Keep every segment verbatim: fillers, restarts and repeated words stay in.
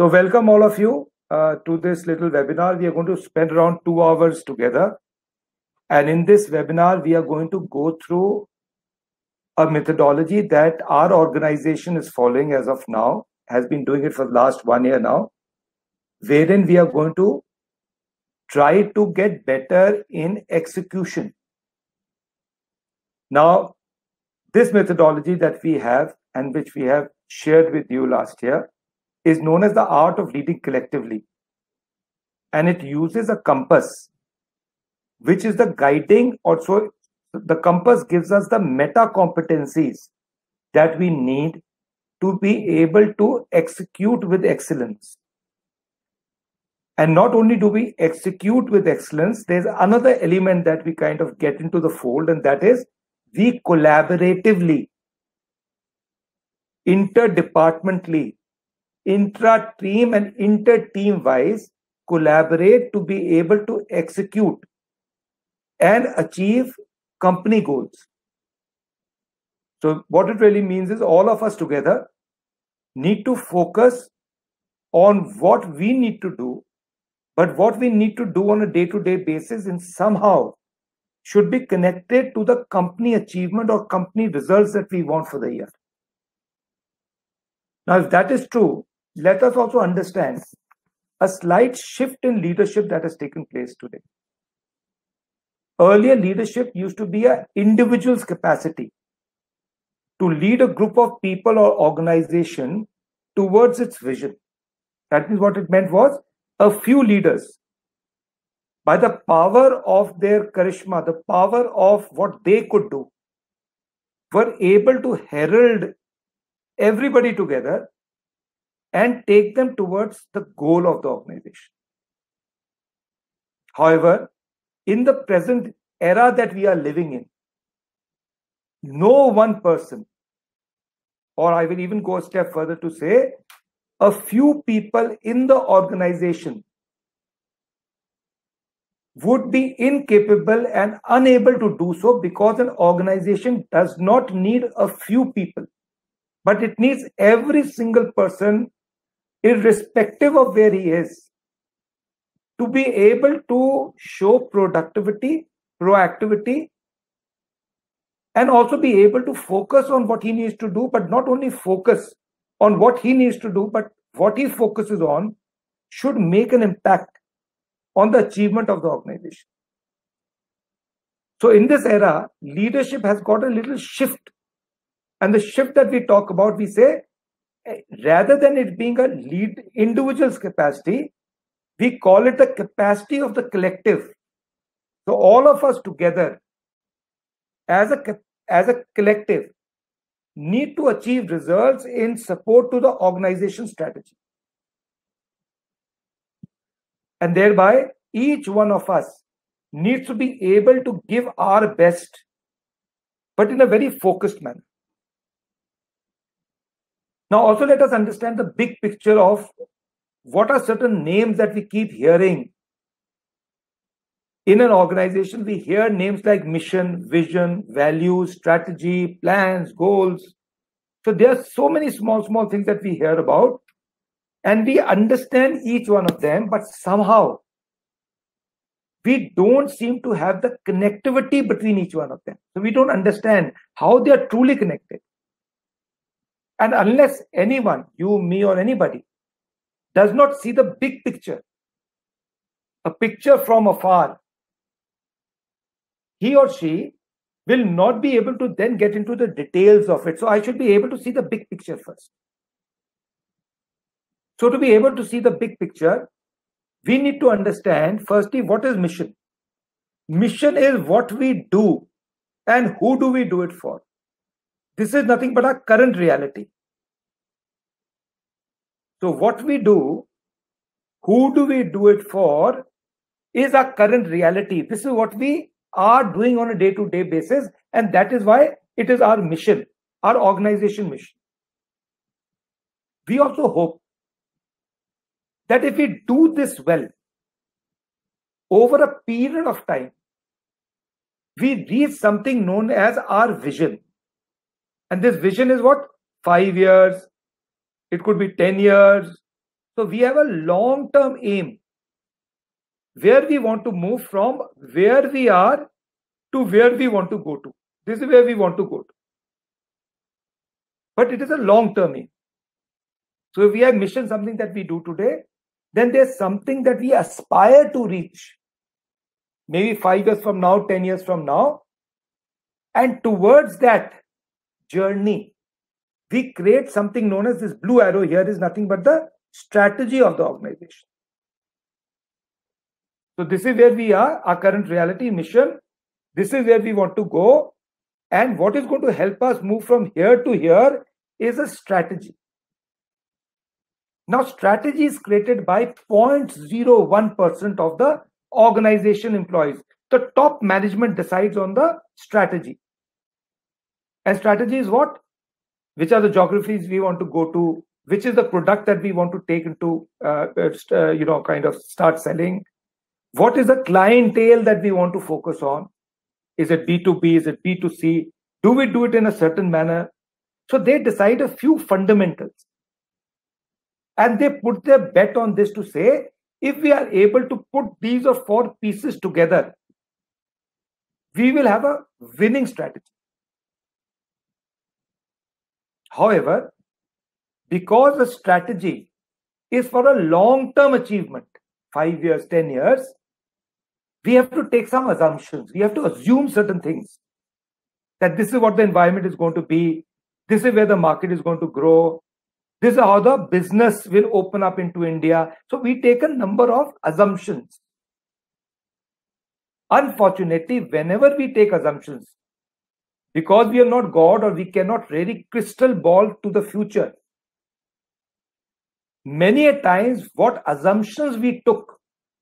So welcome all of you uh, to this little webinar. We are going to spend around two hours together. And in this webinar, we are going to go through a methodology that our organization is following as of now, has been doing it for the last one year now, wherein we are going to try to get better in execution. Now, this methodology that we have and which we have shared with you last year is known as the art of leading collectively. And it uses a compass, which is the guiding, also the compass gives us the meta competencies that we need to be able to execute with excellence. And not only do we execute with excellence, there's another element that we kind of get into the fold, and that is we collaboratively, interdepartmentally, intra-team and inter-team wise collaborate to be able to execute and achieve company goals. So what it really means is all of us together need to focus on what we need to do, but what we need to do on a day-to-day basis and somehow should be connected to the company achievement or company results that we want for the year. Now, if that is true, let us also understand a slight shift in leadership that has taken place today. Earlier, leadership used to be an individual's capacity to lead a group of people or organization towards its vision. That means what it meant was a few leaders, by the power of their charisma, the power of what they could do, were able to herald everybody together and take them towards the goal of the organization. However, in the present era that we are living in, no one person, or I will even go a step further to say, a few people in the organization would be incapable and unable to do so, because an organization does not need a few people, but it needs every single person, irrespective of where he is, to be able to show productivity, proactivity, and also be able to focus on what he needs to do, but not only focus on what he needs to do, but what he focuses on should make an impact on the achievement of the organization. So in this era, leadership has got a little shift. And the shift that we talk about, we say, rather than it being a lead individual's capacity, we call it the capacity of the collective. So all of us together as a, as a collective need to achieve results in support to the organization strategy. And thereby, each one of us needs to be able to give our best, but in a very focused manner. Now, also let us understand the big picture of what are certain names that we keep hearing. In an organization, we hear names like mission, vision, values, strategy, plans, goals. So there are so many small, small things that we hear about, and we understand each one of them, but somehow we don't seem to have the connectivity between each one of them. So we don't understand how they are truly connected. And unless anyone, you, me, or anybody, does not see the big picture, a picture from afar, he or she will not be able to then get into the details of it. So I should be able to see the big picture first. So to be able to see the big picture, we need to understand, firstly, what is mission? Mission is what we do and who do we do it for. This is nothing but our current reality. So what we do, who do we do it for, is our current reality. This is what we are doing on a day-to-day basis, and that is why it is our mission, our organization mission. We also hope that if we do this well, over a period of time, we reach something known as our vision. And this vision is what? Five years, it could be ten years, So we have a long-term aim where we want to move from where we are to where we want to go to. This is where we want to go to. But it is a long-term aim. So if we have mission, something that we do today, then there's something that we aspire to reach. Maybe five years from now, ten years from now. And towards that journey, we create something known as this blue arrow here is nothing but the strategy of the organization. So this is where we are, our current reality mission. This is where we want to go. And what is going to help us move from here to here is a strategy. Now, strategy is created by zero point zero one percent of the organization employees. The top management decides on the strategy. And strategy is what? Which are the geographies we want to go to? Which is the product that we want to take into, uh, uh, you know, kind of start selling? What is the clientele that we want to focus on? Is it B two B? Is it B two C? Do we do it in a certain manner? So they decide a few fundamentals. And they put their bet on this to say, if we are able to put these or four pieces together, we will have a winning strategy. However, because the strategy is for a long-term achievement, five years, ten years, we have to take some assumptions. We have to assume certain things. That this is what the environment is going to be. This is where the market is going to grow. This is how the business will open up into India. So we take a number of assumptions. Unfortunately, whenever we take assumptions, because we are not God or we cannot really crystal ball to the future, many a times what assumptions we took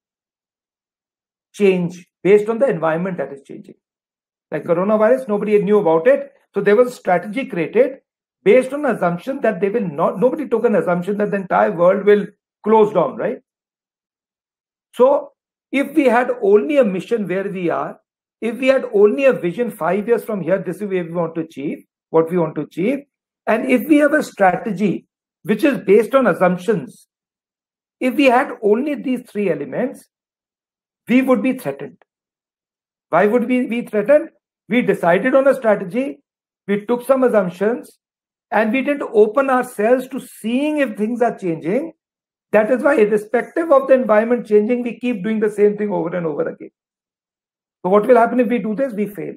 change based on the environment that is changing. Like coronavirus, nobody knew about it. So there was a strategy created based on assumption that they will not, nobody took an assumption that the entire world will close down, right? So if we had only a mission where we are, if we had only a vision five years from here, this is where we want to achieve, what we want to achieve. And if we have a strategy which is based on assumptions, if we had only these three elements, we would be threatened. Why would we be threatened? We decided on a strategy, we took some assumptions, and we didn't open ourselves to seeing if things are changing. That is why, irrespective of the environment changing, we keep doing the same thing over and over again. So what will happen if we do this? We fail.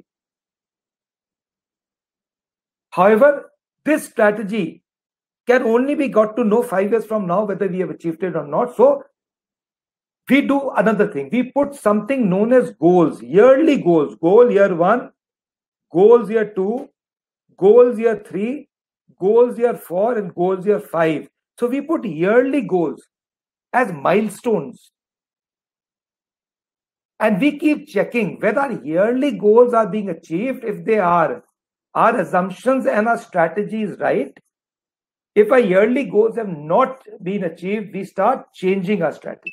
However, this strategy can only be got to know five years from now whether we have achieved it or not. So we do another thing. We put something known as goals, yearly goals. Goal year one, goals year two, goals year three, goals year four, and goals year five. So we put yearly goals as milestones. And we keep checking whether our yearly goals are being achieved. If they are, our assumptions and our strategy is right. If our yearly goals have not been achieved, we start changing our strategy.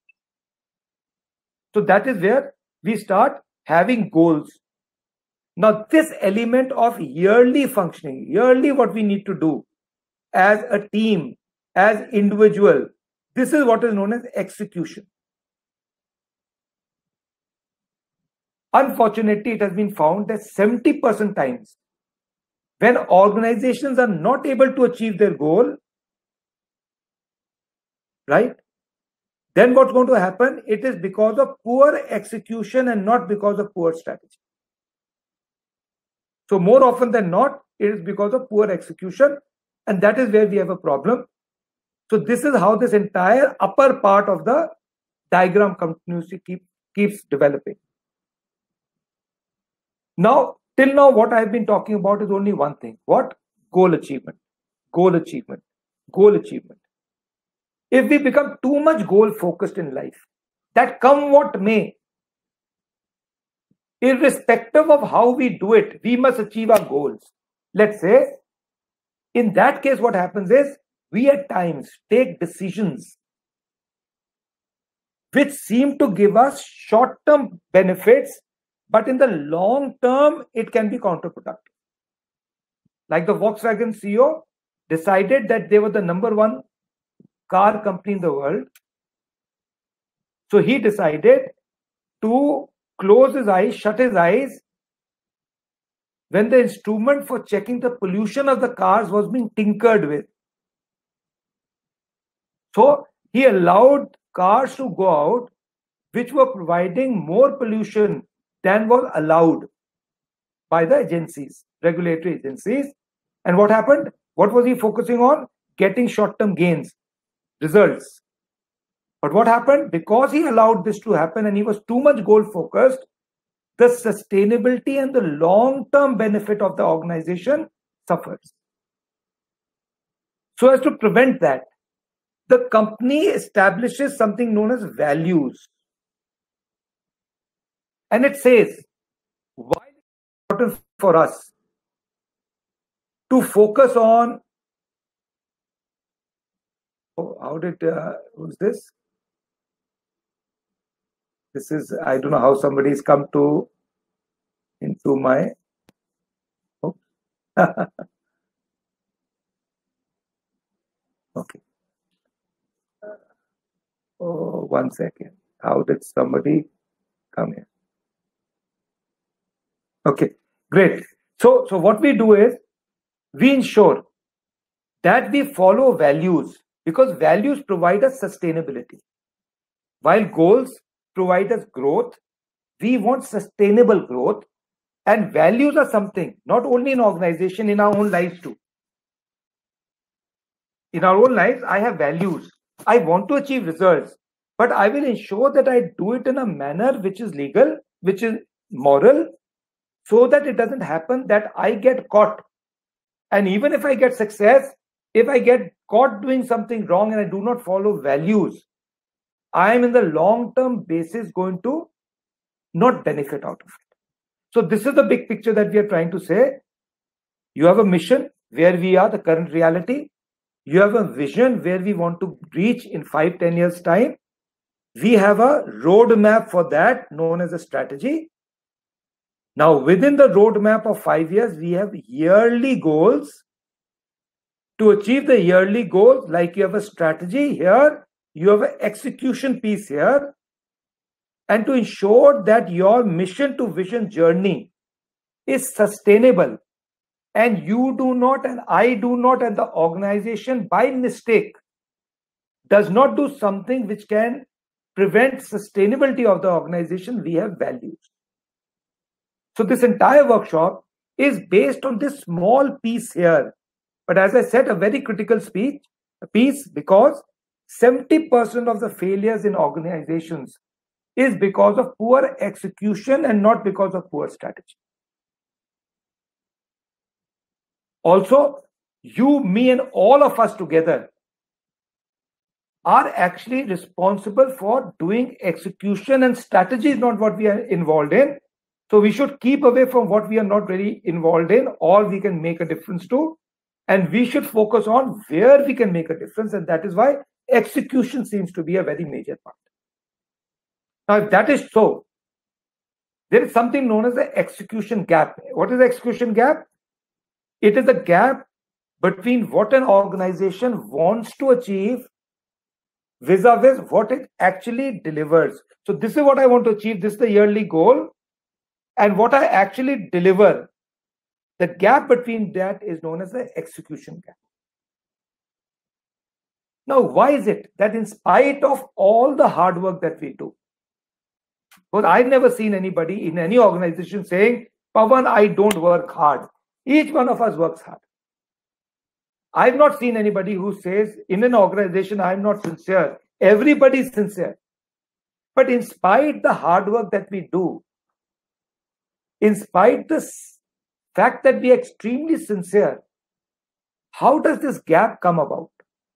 So that is where we start having goals. Now, this element of yearly functioning, yearly what we need to do as a team, as individual, this is what is known as execution. Unfortunately, it has been found that seventy percent times when organizations are not able to achieve their goal, right? Then what's going to happen? It is because of poor execution and not because of poor strategy. So more often than not, it is because of poor execution, and that is where we have a problem. So this is how this entire upper part of the diagram continuously keep, keeps developing. Now, till now, what I have been talking about is only one thing. What? Goal achievement. Goal achievement. Goal achievement. If we become too much goal focused in life, that come what may, irrespective of how we do it, we must achieve our goals. Let's say, in that case, what happens is, we at times take decisions which seem to give us short-term benefits, but in the long term, it can be counterproductive. Like the Volkswagen C E O decided that they were the number one car company in the world. So he decided to close his eyes, shut his eyes, when the instrument for checking the pollution of the cars was being tinkered with. So he allowed cars to go out which were providing more pollution than was allowed by the agencies, regulatory agencies. And what happened? What was he focusing on? Getting short-term gains, results. But what happened? Because he allowed this to happen and he was too much goal-focused, the sustainability and the long-term benefit of the organization suffers. So as to prevent that, the company establishes something known as values. And it says, why is it important for us to focus on, oh, how did, uh, who's this? This is, I don't know how somebody's come to, into my, oh. Okay. Oh, one second. How did somebody come in? Okay, great. So, so what we do is we ensure that we follow values, because values provide us sustainability. While goals provide us growth, we want sustainable growth, and values are something not only in organization, in our own lives too. In our own lives, I have values. I want to achieve results, but I will ensure that I do it in a manner which is legal, which is moral, so that it doesn't happen that I get caught. And even if I get success, if I get caught doing something wrong and I do not follow values, I am in the long-term basis going to not benefit out of it. So this is the big picture that we are trying to say. You have a mission where we are, the current reality. You have a vision where we want to reach in five, ten years time. We have a roadmap for that known as a strategy. Now, within the roadmap of five years, we have yearly goals. To achieve the yearly goals, like you have a strategy here, you have an execution piece here. And to ensure that your mission to vision journey is sustainable, and you do not, and I do not, and the organization by mistake does not do something which can prevent sustainability of the organization, we have values. So this entire workshop is based on this small piece here. But as I said, a very critical speech, a piece, because seventy percent of the failures in organizations is because of poor execution and not because of poor strategy. Also, you, me, and all of us together are actually responsible for doing execution, and strategy is not what we are involved in. So we should keep away from what we are not really involved in or we can make a difference to. And we should focus on where we can make a difference. And that is why execution seems to be a very major part. Now, if that is so, there is something known as the execution gap. What is the execution gap? It is a gap between what an organization wants to achieve vis-a-vis what it actually delivers. So this is what I want to achieve. This is the yearly goal. And what I actually deliver, the gap between that is known as the execution gap. Now, why is it that in spite of all the hard work that we do, because I've never seen anybody in any organization saying, Pawan, I don't work hard. Each one of us works hard. I've not seen anybody who says in an organization, I'm not sincere. Everybody is sincere. But in spite the hard work that we do, in spite the fact that we are extremely sincere, how does this gap come about?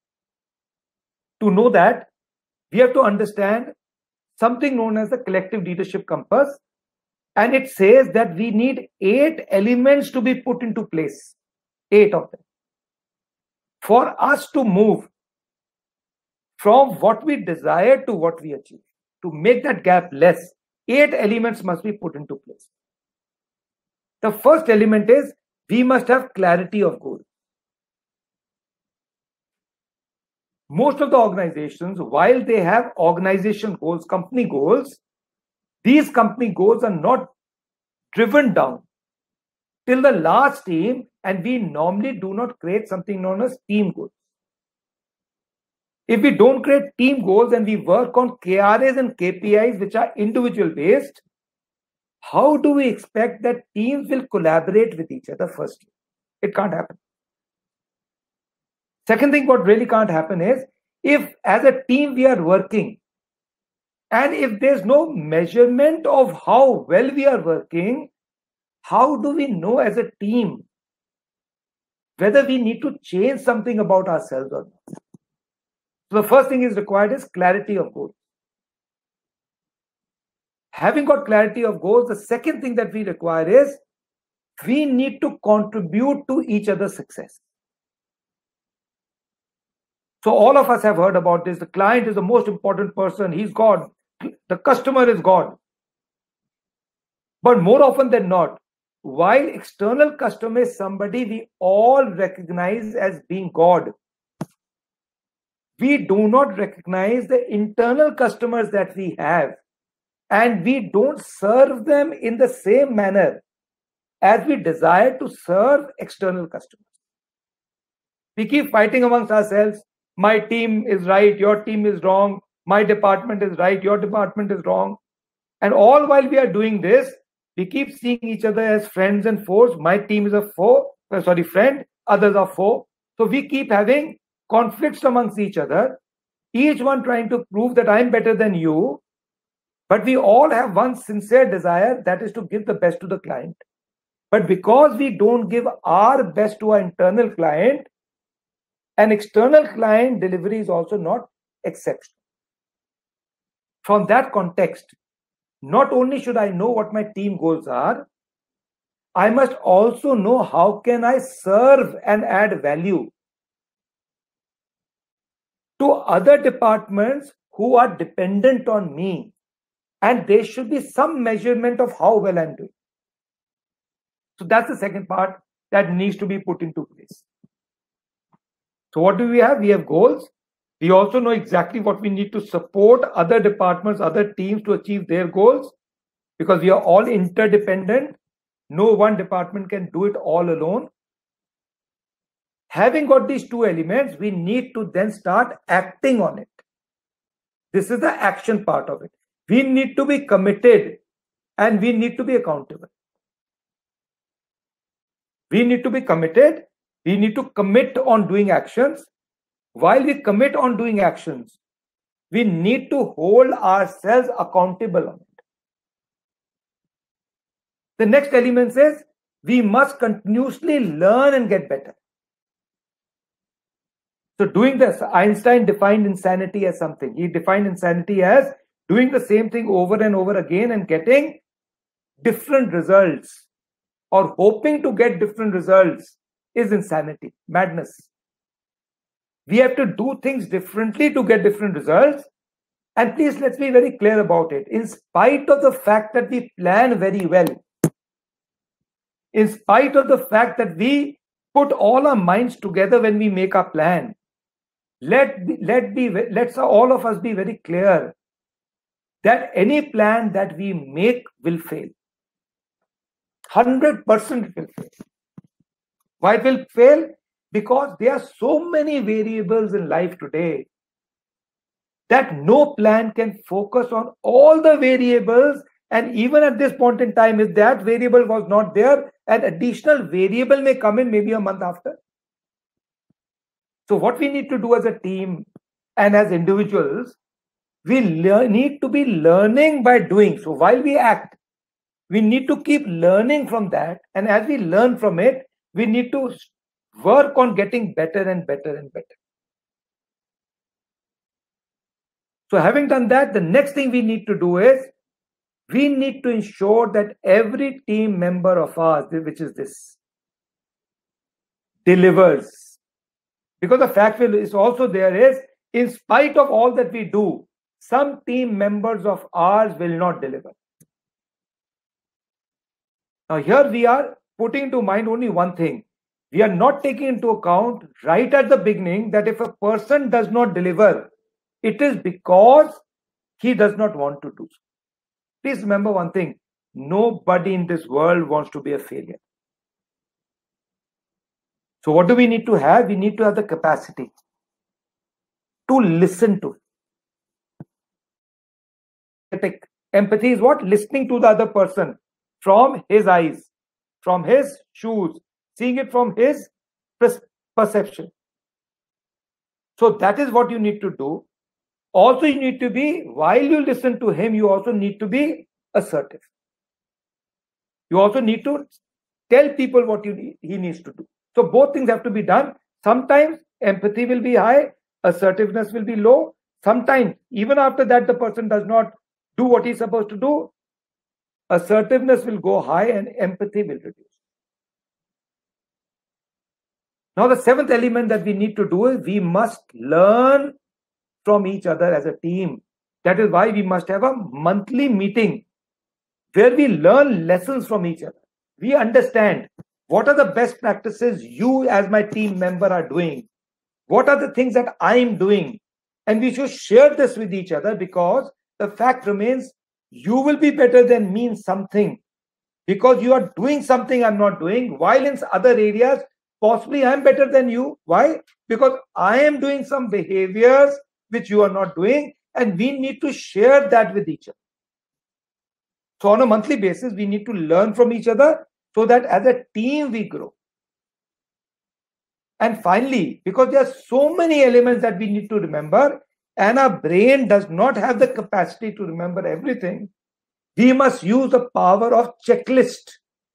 To know that, we have to understand something known as the collective leadership compass. And it says that we need eight elements to be put into place. Eight of them. For us to move from what we desire to what we achieve. To make that gap less, eight elements must be put into place. The first element is we must have clarity of goal. most of the organizations, while they have organization goals, company goals, these company goals are not driven down till the last team, and we normally do not create something known as team goals. If we don't create team goals and we work on K R As and K P Is, which are individual based, how do we expect that teams will collaborate with each other first? It can't happen. Second thing, what really can't happen is, if as a team we are working, and if there's no measurement of how well we are working, how do we know as a team whether we need to change something about ourselves or not? So the first thing is required is clarity of goals. Having got clarity of goals, the second thing that we require is we need to contribute to each other's success. So all of us have heard about this. The client is the most important person. He's God. The customer is God. But more often than not, while external customer is somebody we all recognize as being God, we do not recognize the internal customers that we have, and we don't serve them in the same manner as we desire to serve external customers. We keep fighting amongst ourselves. My team is right, your team is wrong. My department is right, your department is wrong. And all while we are doing this, we keep seeing each other as friends and foes. My team is a foe, sorry, friend, others are foe. So we keep having conflicts amongst each other, each one trying to prove that I'm better than you. But we all have one sincere desire, that is to give the best to the client. But because we don't give our best to our internal client, an external client delivery is also not exceptional. From that context, not only should I know what my team goals are, I must also know how can I serve and add value to other departments who are dependent on me. And there should be some measurement of how well I'm doing. So that's the second part that needs to be put into place. So what do we have? We have goals. We also know exactly what we need to support other departments, other teams to achieve their goals, because we are all interdependent. No one department can do it all alone. Having got these two elements, we need to then start acting on it. This is the action part of it. We need to be committed and we need to be accountable. We need to be committed. We need to commit on doing actions. While we commit on doing actions, we need to hold ourselves accountable on it. The next element says we must continuously learn and get better. So doing this, Einstein defined insanity as something. He defined insanity as doing the same thing over and over again and getting different results, or hoping to get different results is insanity, madness. We have to do things differently to get different results. And please, let's be very clear about it. In spite of the fact that we plan very well, in spite of the fact that we put all our minds together when we make our plan, let be, let be, let's all of us be very clear that any plan that we make will fail. one hundred percent it will fail. Why it will fail? Because there are so many variables in life today that no plan can focus on all the variables. And even at this point in time, if that variable was not there, an additional variable may come in maybe a month after. So what we need to do as a team and as individuals, we need to be learning by doing. So while we act, we need to keep learning from that. And as we learn from it, we need to work on getting better and better and better. So having done that, the next thing we need to do is we need to ensure that every team member of ours, which is this, delivers. Because the fact is also there is, in spite of all that we do, some team members of ours will not deliver. Now here we are putting to mind only one thing. we are not taking into account right at the beginning that if a person does not deliver, it is because he does not want to do so. Please remember one thing, nobody in this world wants to be a failure. So what do we need to have? We need to have the capacity to listen to it. Empathy is what? Listening to the other person from his eyes, from his shoes, seeing it from his perception. So that is what you need to do. Also, you need to be, while you listen to him, you also need to be assertive. You also need to tell people what you need, he needs to do. So both things have to be done. Sometimes empathy will be high, assertiveness will be low. Sometimes, even after that, the person does not do what he's supposed to do, assertiveness will go high and empathy will reduce. Now, the seventh element that we need to do is we must learn from each other as a team. That is why we must have a monthly meeting where we learn lessons from each other. We understand what are the best practices you as my team member are doing. What are the things that I'm doing? And we should share this with each other, because the fact remains you will be better than me in something because you are doing something I'm not doing, while in other areas possibly I'm better than you. Why? Because I am doing some behaviors which you are not doing, and we need to share that with each other. So on a monthly basis, we need to learn from each other so that as a team we grow. And finally, because there are so many elements that we need to remember, and our brain does not have the capacity to remember everything, we must use the power of checklist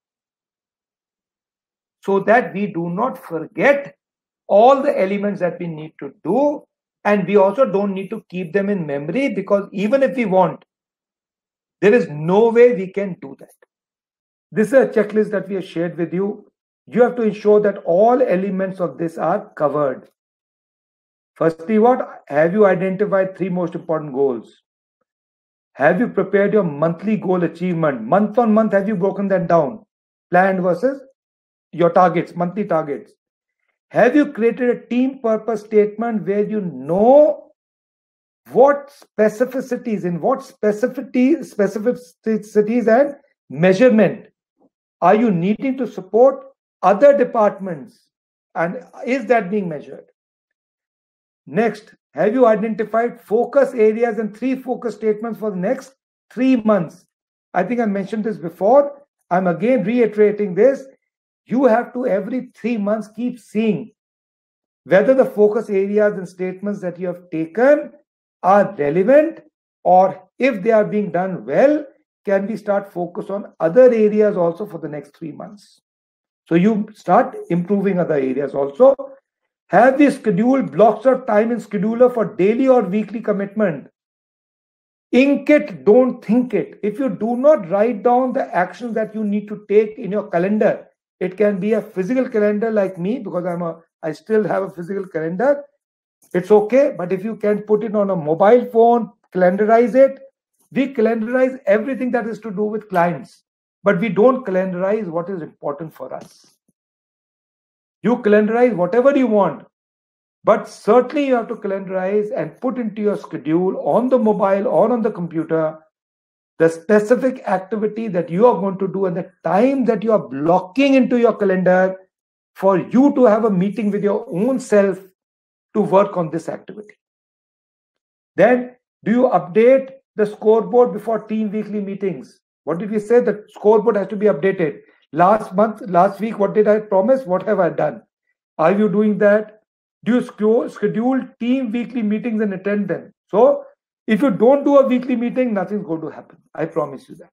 so that we do not forget all the elements that we need to do. And we also don't need to keep them in memory, because even if we want, there is no way we can do that. This is a checklist that we have shared with you. You have to ensure that all elements of this are covered. Firstly, what? Have you identified three most important goals? Have you prepared your monthly goal achievement? Month on month, have you broken that down? Planned versus your targets, monthly targets. Have you created a team purpose statement where you know what specificities, in what specificities, specificities and measurement are you needing to support other departments, and is that being measured? Next, have you identified focus areas and three focus statements for the next three months? I think I mentioned this before. I'm again reiterating this. You have to every three months keep seeing whether the focus areas and statements that you have taken are relevant, or if they are being done well, can we start focus on other areas also for the next three months? So you start improving other areas also. Have we scheduled blocks of time in scheduler for daily or weekly commitment? Ink it, don't think it. If you do not write down the actions that you need to take in your calendar, it can be a physical calendar like me, because I'm a, I still have a physical calendar. It's okay, but if you can put it on a mobile phone, calendarize it. We calendarize everything that is to do with clients, but we don't calendarize what is important for us. You calendarize whatever you want, but certainly you have to calendarize and put into your schedule on the mobile or on the computer the specific activity that you are going to do and the time that you are blocking into your calendar for you to have a meeting with your own self to work on this activity. Then, do you update the scoreboard before team weekly meetings? What did we say? The scoreboard has to be updated. Last month, last week, what did I promise? What have I done? Are you doing that? Do you schedule team weekly meetings and attend them? So, if you don't do a weekly meeting, nothing's going to happen. I promise you that.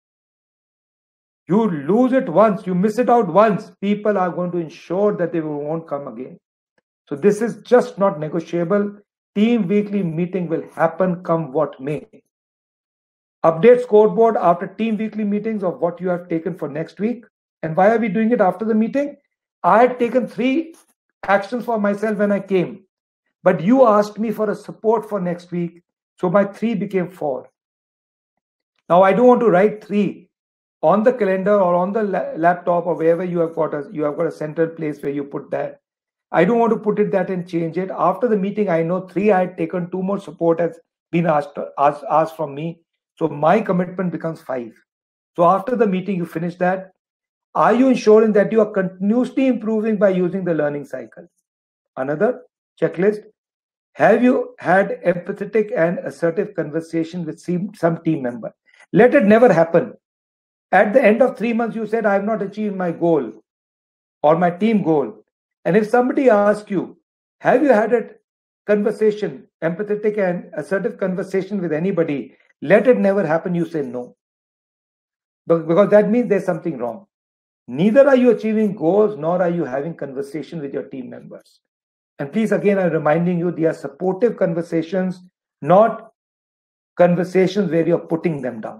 You lose it once, you miss it out once, people are going to ensure that they won't come again. So this is just not negotiable. Team weekly meeting will happen come what may. Update scoreboard after team weekly meetings of what you have taken for next week. And why are we doing it after the meeting? I had taken three actions for myself when I came, but you asked me for a support for next week. So my three became four. Now I don't want to write three. on the calendar or on the la- laptop or wherever you have got a you have got a central place where you put that. I don't want to put it that and change it. After the meeting, I know three I had taken, two more support has been asked, asked, asked from me. So my commitment becomes five. So after the meeting, you finish that. Are you ensuring that you are continuously improving by using the learning cycle? Another checklist. Have you had empathetic and assertive conversation with some team member? Let it never happen. At the end of three months, you said, I have not achieved my goal or my team goal. And if somebody asks you, have you had a conversation, empathetic and assertive conversation with anybody? Let it never happen. You say no. Because that means there's something wrong. Neither are you achieving goals, nor are you having conversation with your team members. And please, again, I'm reminding you, they are supportive conversations, not conversations where you're putting them down.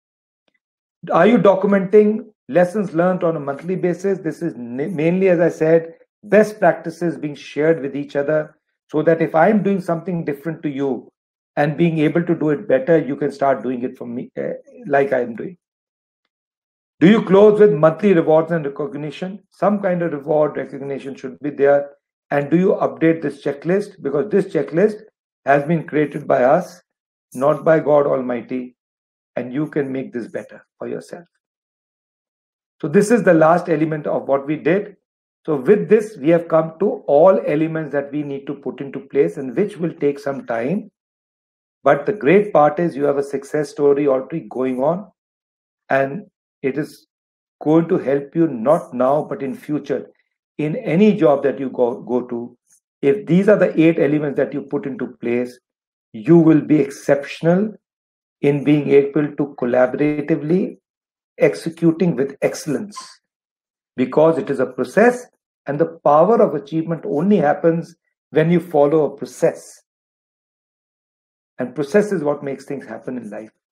Are you documenting lessons learned on a monthly basis? This is mainly, as I said, best practices being shared with each other, so that if I'm doing something different to you and being able to do it better, you can start doing it for me uh, like I'm doing. Do you close with monthly rewards and recognition? Some kind of reward recognition should be there. And do you update this checklist? Because this checklist has been created by us, not by God Almighty. And you can make this better for yourself. So this is the last element of what we did. So with this, we have come to all elements that we need to put into place, and which will take some time. But the great part is you have a success story already going on, and it is going to help you not now, but in future, in any job that you go, go to. If these are the eight elements that you put into place, you will be exceptional in being able to collaboratively executing with excellence, because it is a process, and the power of achievement only happens when you follow a process. And process is what makes things happen in life.